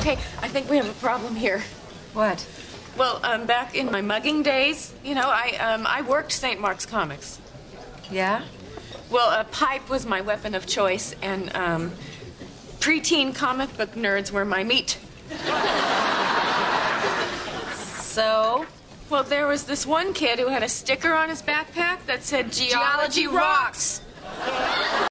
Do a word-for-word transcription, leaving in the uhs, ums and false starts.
Okay, I think we have a problem here. What? Well, um, back in my mugging days, you know, I, um, I worked Saint Mark's Comics. Yeah? Well, a pipe was my weapon of choice, and, um, preteen comic book nerds were my meat. So? Well, there was this one kid who had a sticker on his backpack that said, Geology, Geology rocks. rocks.